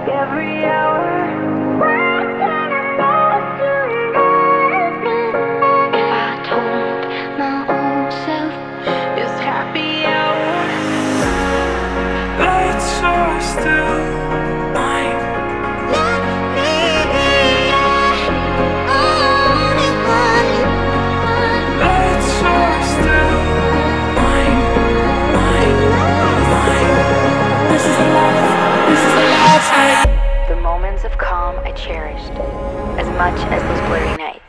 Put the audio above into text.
every hour. Why can't I know you love me? If I told my old self it's happy hour, Lights are still mine. Lights are still mine, mine, mine. This is the life, this is the life. the moments of calm I cherished as much as those blurry nights.